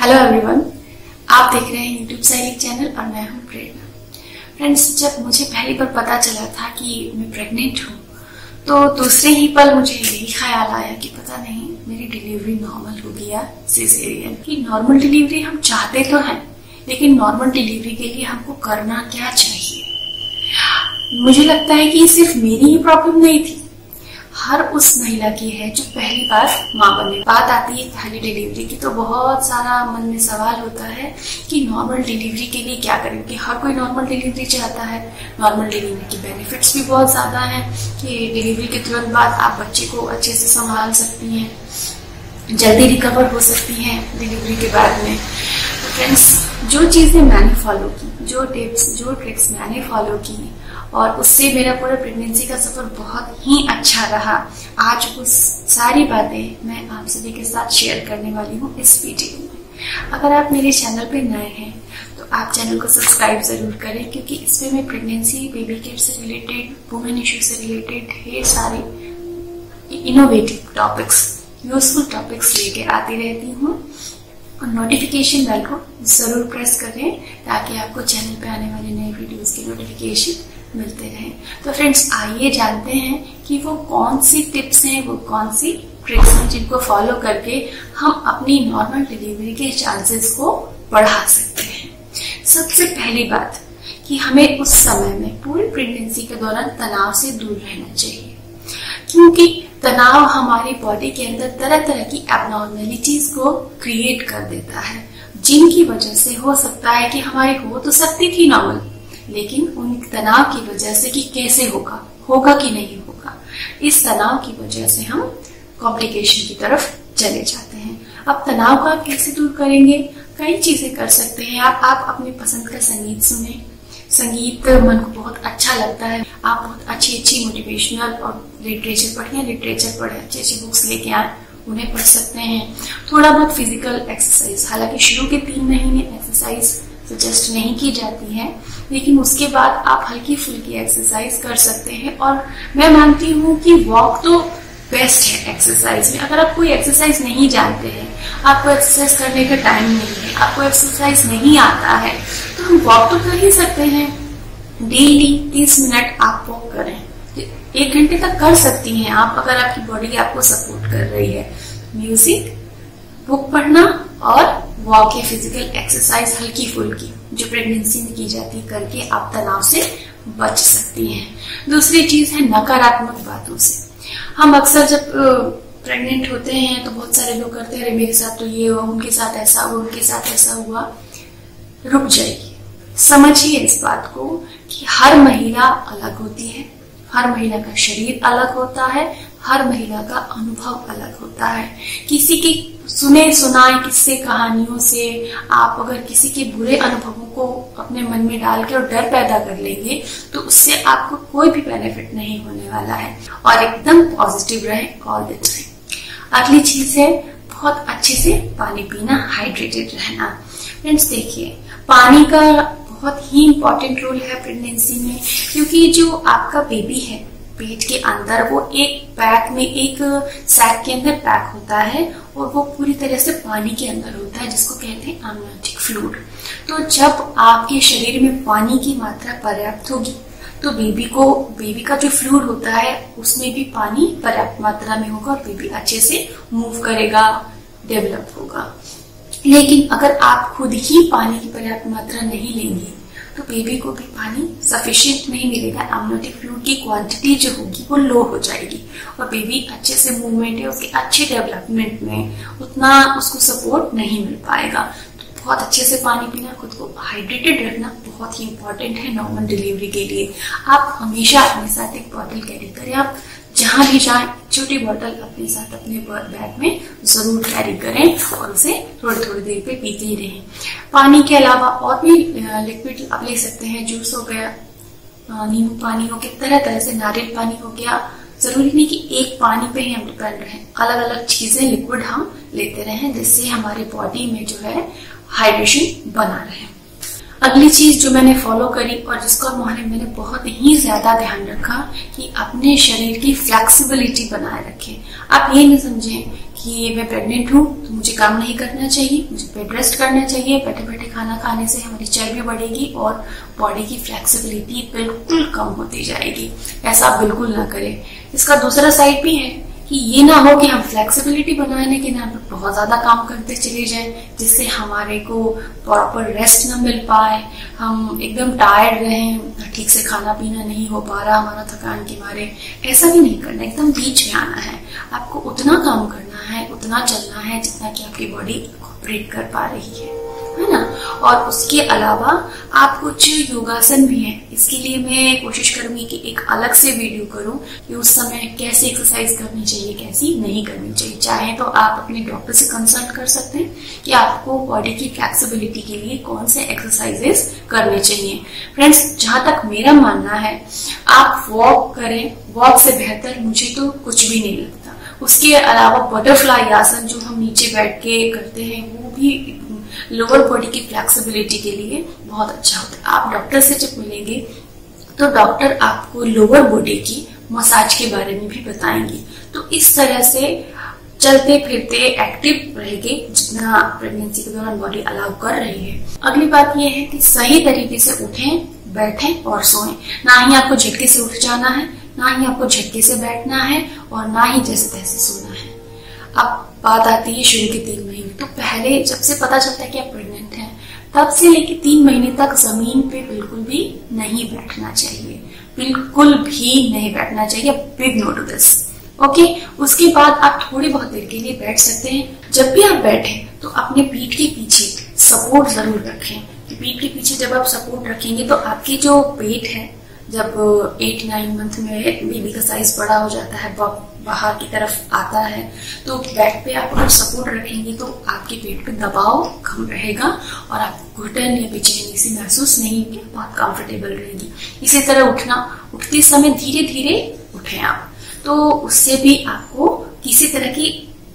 Hello everyone, आप देख रहे हैं यूट्यूब साइलिक चैनल और मैं हूं प्रेरणा। फ्रेंड्स, जब मुझे पहली बार पता चला था कि मैं प्रेग्नेंट हूं तो दूसरे ही पल मुझे यही ख्याल आया कि पता नहीं मेरी डिलीवरी नॉर्मल होगी या सिजेरियन। कि नॉर्मल डिलीवरी हम चाहते तो हैं, लेकिन नॉर्मल डिलीवरी के लिए हमको करना क्या चाहिए। मुझे लगता है कि सिर्फ मेरी ही प्रॉब्लम नहीं थी, हर उस महिला की है जो पहली बार माँ बनने। बात आती है पहली डिलीवरी की तो बहुत सारा मन में सवाल होता है कि नॉर्मल डिलीवरी के लिए क्या करें, कि हर कोई नॉर्मल डिलीवरी चाहता है। नॉर्मल डिलीवरी के बेनिफिट्स भी बहुत ज्यादा हैं कि डिलीवरी के तुरंत बाद आप बच्चे को अच्छे से संभाल सकती हैं, जल्दी रिकवर हो सकती हैं डिलीवरी के बाद में। तो फ्रेंड्स, जो चीजें मैंने फॉलो की, जो टिप्स जो ट्रिक्स मैंने फॉलो की और उससे मेरा पूरा प्रेगनेंसी का सफर बहुत ही अच्छा रहा, आज वो सारी बातें मैं आप सभी के साथ शेयर करने वाली हूँ इस वीडियो में। अगर आप मेरे चैनल पे नए हैं तो आप चैनल को सब्सक्राइब जरूर करें, क्योंकि इसमें मैं प्रेगनेंसी, बेबी केयर से रिलेटेड, वुमेन इश्यू से रिलेटेड ढेर सारे इनोवेटिव टॉपिक्स, यूजफुल टॉपिक्स लेके आती रहती हूँ। और नोटिफिकेशन बेल को जरूर प्रेस करें ताकि आपको चैनल पे आने वाले नए वीडियोस की नोटिफिकेशन मिलते रहे। तो फ्रेंड्स, आइए जानते हैं कि वो कौन सी टिप्स हैं, वो कौन सी ट्रिक्स हैं जिनको फॉलो करके हम अपनी नॉर्मल डिलीवरी के चांसेस को बढ़ा सकते हैं। सबसे पहली बात कि हमें उस समय में पूरी प्रेगनेंसी के दौरान तनाव से दूर रहना चाहिए, क्योंकि तनाव हमारी बॉडी के अंदर तरह तरह की एबनॉर्मेलिटीज को क्रिएट कर देता है, जिनकी वजह से हो सकता है कि हमारी हो तो सकती थी नॉर्मल, लेकिन उन तनाव की वजह से कि कैसे होगा कि नहीं होगा, इस तनाव की वजह से हम कॉम्प्लिकेशन की तरफ चले जाते हैं। अब तनाव को आप कैसे दूर करेंगे? कई चीजें कर सकते हैं। आप अपने पसंद का संगीत सुने, संगीत मन को बहुत अच्छा लगता है। आप बहुत अच्छी मोटिवेशनल और लिटरेचर पढ़े, अच्छी बुक्स लेके आए, उन्हें पढ़ सकते हैं। थोड़ा बहुत फिजिकल एक्सरसाइज, हालांकि शुरू के 3 महीने एक्सरसाइज सजेस्ट नहीं की जाती है, लेकिन उसके बाद आप हल्की फुल्की एक्सरसाइज कर सकते हैं। और मैं मानती हूँ कि वॉक तो बेस्ट है एक्सरसाइज में। अगर आप कोई एक्सरसाइज नहीं जानते हैं, आपको एक्सरसाइज करने का टाइम नहीं है, आपको एक्सरसाइज नहीं आता है, तो हम वॉक तो कर ही सकते हैं। डेली 30 मिनट आप वॉक करें, 1 घंटे तक कर सकती हैं आप, अगर आपकी बॉडी आपको सपोर्ट कर रही है। म्यूजिक, बुक पढ़ना और वॉक या फिजिकल एक्सरसाइज हल्की फुल्की जो प्रेगनेंसी में की जाती है करके आप तनाव से बच सकती हैं। दूसरी चीज है नकारात्मक बातों से। हम अक्सर जब प्रेग्नेंट होते हैं तो बहुत सारे लोग करते हैं, मेरे साथ तो ये हुआ, उनके साथ ऐसा हुआ, उनके साथ ऐसा हुआ। रुक जाइए, समझिए इस बात को कि हर महिला अलग होती है, हर महिला का शरीर अलग होता है, हर महिला का अनुभव अलग होता है। किसी की सुने सुनाए किस्से कहानियों से आप अगर किसी के बुरे अनुभवों को अपने मन में डाल के और डर पैदा कर लेंगे तो उससे आपको कोई भी बेनिफिट नहीं होने वाला है। और एकदम पॉजिटिव रहे ऑल द टाइम। अगली चीज है बहुत अच्छे से पानी पीना, हाइड्रेटेड रहना। फ्रेंड्स, देखिए, पानी का बहुत ही इंपॉर्टेंट रोल है प्रेगनेंसी में, क्योंकि जो आपका बेबी है पेट के अंदर, वो एक पैक में, एक सैक के अंदर पैक होता है और वो पूरी तरह से पानी के अंदर होता है, जिसको कहते हैं amniotic फ्लूइड। तो जब आपके शरीर में पानी की मात्रा पर्याप्त होगी तो बेबी का जो फ्लूइड होता है उसमें भी पानी पर्याप्त मात्रा में होगा और बेबी अच्छे से मूव करेगा, डेवलप होगा। लेकिन अगर आप खुद ही पानी की पर्याप्त मात्रा नहीं लेंगे तो बेबी को भी पानी सफिशिएंट नहीं मिलेगा। एमनियोटिक फ्लूइड की क्वांटिटी जो होगी वो लो हो जाएगी और बेबी अच्छे से मूवमेंट है, उसके अच्छे डेवलपमेंट में उतना उसको सपोर्ट नहीं मिल पाएगा। तो बहुत अच्छे से पानी पीना, खुद को हाइड्रेटेड रखना बहुत ही इंपॉर्टेंट है नॉर्मल डिलीवरी के लिए। आप हमेशा अपने साथ एक बॉटल कैरी करें, आप जहां भी जाएं छोटी बॉटल अपने साथ अपने बैग में जरूर कैरी करें और उसे थोड़ी देर पे पीते ही रहें। पानी के अलावा और भी लिक्विड आप ले सकते हैं, जूस हो गया, नींबू पानी हो गया, तरह तरह से नारियल पानी हो गया। जरूरी नहीं कि एक पानी पे ही हम डिपेंड रहें, अलग अलग चीजें लिक्विड हम लेते रहें, जिससे हमारी बॉडी में जो है हाइड्रेशन बना रहे। अगली चीज जो मैंने फॉलो करी और जिसका मैंने बहुत ही ज्यादा ध्यान रखा कि अपने शरीर की फ्लेक्सिबिलिटी बनाए रखें। आप ये नहीं समझें कि मैं प्रेग्नेंट हूँ तो मुझे काम नहीं करना चाहिए, मुझे बेड रेस्ट करना चाहिए, बैठे बैठे खाना खाने से हमारी चर्बी बढ़ेगी और बॉडी की फ्लेक्सिबिलिटी बिल्कुल कम होती जाएगी। ऐसा आप बिल्कुल ना करें। इसका दूसरा साइड भी है कि ये ना हो कि हम फ्लेक्सिबिलिटी बनाने के नाम पर बहुत ज्यादा काम करते चले जाएं, जिससे हमारे को प्रॉपर रेस्ट ना मिल पाए, हम एकदम टायर्ड रहें, ठीक से खाना पीना नहीं हो पा रहा हमारा थकान के मारे। ऐसा भी नहीं करना, एकदम बीच में आना है। आपको उतना काम करना है, उतना चलना है जितना कि आपकी बॉडी ऑपरेट कर पा रही है ना। और उसके अलावा आप कुछ योगासन भी हैं, इसके लिए मैं कोशिश करूंगी कि एक अलग से वीडियो करूं कि उस समय कैसे एक्सरसाइज करनी चाहिए, कैसी नहीं करनी चाहिए। चाहे तो आप अपने डॉक्टर से कंसल्ट कर सकते हैं कि आपको बॉडी की फ्लेक्सिबिलिटी के लिए कौन से एक्सरसाइजेस करने चाहिए। फ्रेंड्स, जहां तक मेरा मानना है, आप वॉक करें, वॉक से बेहतर मुझे तो कुछ भी नहीं लगता। उसके अलावा बटरफ्लाई आसन जो हम नीचे बैठ के करते हैं, वो भी लोअर बॉडी की फ्लेक्सिबिलिटी के लिए बहुत अच्छा होता है। आप डॉक्टर से जब मिलेंगे तो डॉक्टर आपको लोअर बॉडी की मसाज के बारे में भी बताएंगे। तो इस तरह से चलते फिरते एक्टिव रहेंगे जितना प्रेगनेंसी के दौरान बॉडी अलाउ कर रही है। अगली बात यह है कि सही तरीके से उठें, बैठें और सोएं। ना ही आपको झटके से उठ जाना है, ना ही आपको झटके से बैठना है, और ना ही जैसे तैसे सोना है। अब बात आती है शुरू के 3 महीने। तो पहले जब से पता चलता है कि आप प्रेग्नेंट हैं, तब से लेके 3 महीने तक जमीन पे बिल्कुल भी नहीं बैठना चाहिए, बिल्कुल भी नहीं बैठना चाहिए। Big no to this. Okay, उसके बाद आप थोड़ी बहुत देर के लिए बैठ सकते हैं। जब भी आप बैठे तो अपने पीठ के पीछे सपोर्ट जरूर रखें। पीठ के पीछे जब आप सपोर्ट रखेंगे तो आपकी जो पेट है, जब 8-9 मंथ में बेबी का साइज बड़ा हो जाता है, बाहर की तरफ आता है, तो बैक पे आप अगर सपोर्ट रखेंगे तो आपके पेट पे दबाव कम रहेगा और आपको घुटन या बेचैनी से महसूस नहीं होगी, बहुत कंफर्टेबल रहेगी। इसी तरह उठते समय धीरे धीरे उठें आप, तो उससे भी आपको किसी तरह की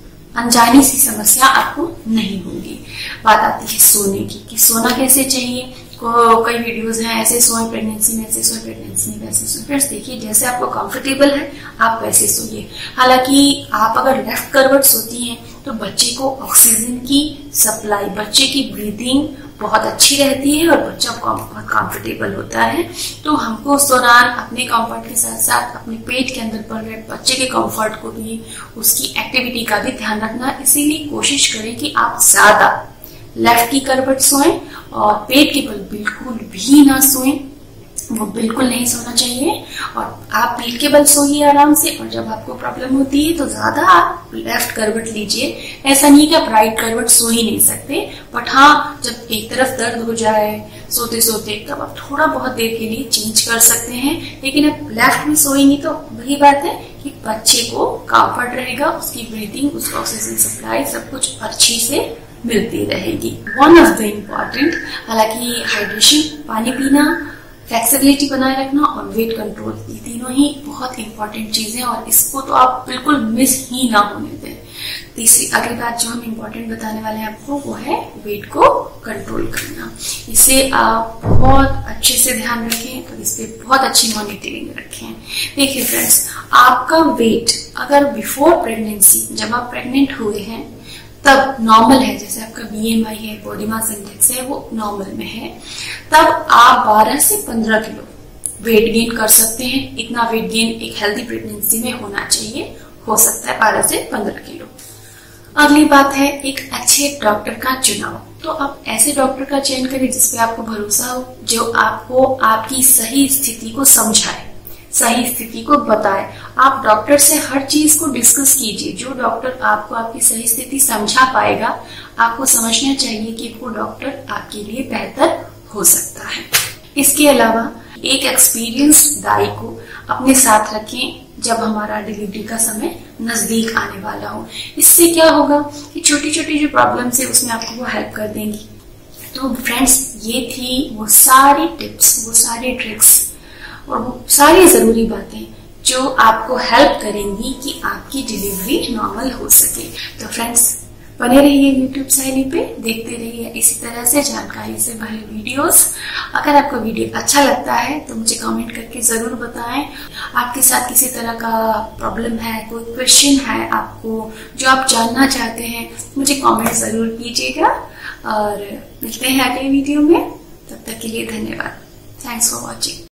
अनजानी सी समस्या आपको नहीं होगी। बात आती है सोने की कि सोना कैसे चाहिए। कई वीडियोस हैं, ऐसे सोएं प्रेगनेंसी में, ऐसे सोएं प्रेगनेंसी में, वैसे सोएं। फ्रेंड्स देखिए, जैसे आपको कंफर्टेबल है आप वैसे सोइए। हालांकि आप अगर लेफ्ट करवट सोती हैं तो बच्चे को ऑक्सीजन की सप्लाई, बच्चे की ब्रीदिंग बहुत अच्छी रहती है और बच्चा बहुत कंफर्टेबल होता है। तो हमको उस दौरान अपने कंफर्ट के साथ साथ अपने पेट के अंदर पल रहे बच्चे के कंफर्ट को भी, उसकी एक्टिविटी का भी ध्यान रखना। इसीलिए कोशिश करें कि आप ज्यादा लेफ्ट की करवट सोएं और पेट के बल बिल्कुल भी ना सोएं, वो बिल्कुल नहीं सोना चाहिए। और आप पीठ के बल सोइए आराम से, और जब आपको प्रॉब्लम होती है तो ज्यादा आप लेफ्ट करवट लीजिए। ऐसा नहीं कि आप राइट करवट सो ही नहीं सकते, बट हाँ, जब एक तरफ दर्द हो जाए सोते सोते तब आप थोड़ा बहुत देर के लिए चेंज कर सकते हैं। लेकिन आप लेफ्ट में सोएंगे तो वही बात है कि बच्चे को कंफर्ट रहेगा, उसकी ब्रीथिंग, उसका ऑक्सीजन सप्लाई सब कुछ अच्छी से मिलती रहेगी। वन ऑफ द इम्पॉर्टेंट, हालांकि हाइड्रेशन, पानी पीना, फ्लेक्सिबिलिटी बनाए रखना और वेट कंट्रोल, ये तीनों ही बहुत इंपॉर्टेंट चीजें, और इसको तो आप बिल्कुल मिस ही ना होने दें। तीसरी अगली बात जो हम इम्पोर्टेंट बताने वाले हैं आपको, वो है वेट को कंट्रोल करना। इसे आप बहुत अच्छे से ध्यान रखें और इस पे बहुत अच्छी मॉनिटरिंग रखें। देखिए फ्रेंड्स, आपका वेट अगर बिफोर प्रेगनेंसी, जब आप प्रेग्नेंट हुए हैं तब नॉर्मल है, जैसे आपका BMI है, बॉडी मास इंडेक्स है, वो नॉर्मल में है, तब आप 12 से 15 किलो वेट गेन कर सकते हैं। इतना वेट गेन एक हेल्दी प्रेगनेंसी में होना चाहिए, हो सकता है 12 से 15 किलो। अगली बात है एक अच्छे डॉक्टर का चुनाव। तो आप ऐसे डॉक्टर का चयन करें जिसपे आपको भरोसा हो, जो आपको आपकी सही स्थिति को समझाए, सही स्थिति को बताए। आप डॉक्टर से हर चीज को डिस्कस कीजिए। जो डॉक्टर आपको आपकी सही स्थिति समझा पाएगा, आपको समझना चाहिए कि वो डॉक्टर आपके लिए बेहतर हो सकता है। इसके अलावा एक एक्सपीरियंस दाई को अपने साथ रखें जब हमारा डिलीवरी का समय नजदीक आने वाला हो। इससे क्या होगा कि छोटी छोटी जो प्रॉब्लम्स है उसमें आपको वो हेल्प कर देंगी। तो फ्रेंड्स, ये थी वो सारी टिप्स, वो सारी ट्रिक्स और वो सारी जरूरी बातें जो आपको हेल्प करेंगी कि आपकी डिलीवरी नॉर्मल हो सके। तो फ्रेंड्स, बने रहिए YouTube शैली पे, देखते रहिए इसी तरह से जानकारी से भरे वीडियोस। अगर आपको वीडियो अच्छा लगता है तो मुझे कमेंट करके जरूर बताएं। आपके साथ किसी तरह का प्रॉब्लम है, कोई क्वेश्चन है आपको जो आप जानना चाहते हैं, मुझे कमेंट जरूर कीजिएगा। और मिलते हैं अगले वीडियो में, तब तक के लिए धन्यवाद। Thanks for watching.